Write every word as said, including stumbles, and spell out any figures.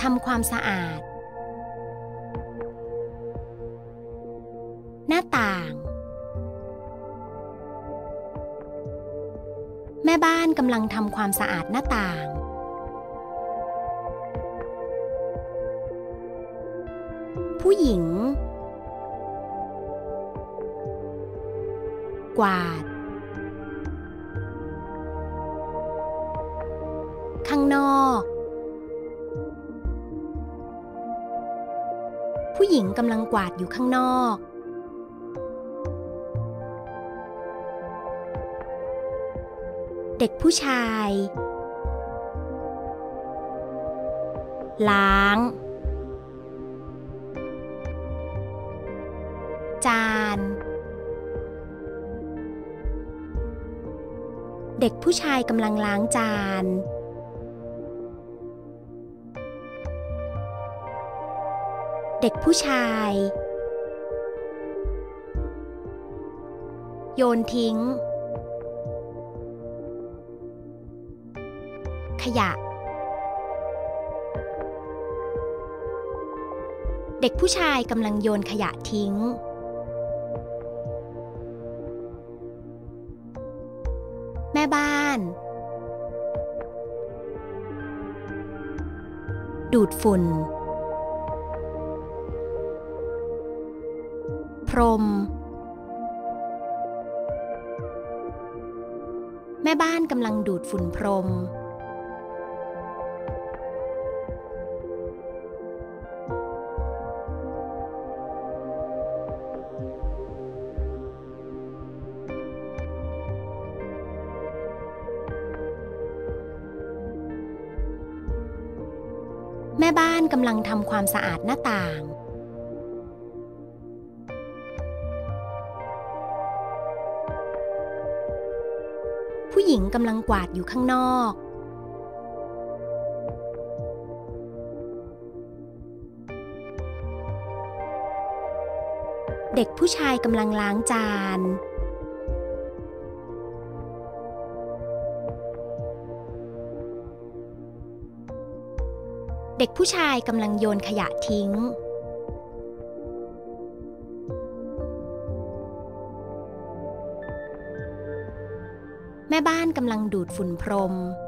ำความสะอาดหน้าต่างแม่บ้านกำลังทำความสะอาดหน้าต่างผู้หญิงกวาดข้างนอกผู้หญิงกำลังกวาดอยู่ข้างนอกเด็กผู้ชายล้างจานเด็กผู้ชายกำลังล้างจานเด็กผู้ชายโยนทิ้งขยะเด็กผู้ชายกำลังโยนขยะทิ้งแม่บ้านดูดฝุ่นพรมแม่บ้านกำลังดูดฝุ่นพรมแม่บ้านกำลังทำความสะอาดหน้าต่างผู้หญิงกำลังกวาดอยู่ข้างนอกเด็กผู้ชายกำลังล้างจานเด็กผู้ชายกำลังโยนขยะทิ้งแม่บ้านกำลังดูดฝุ่นพรม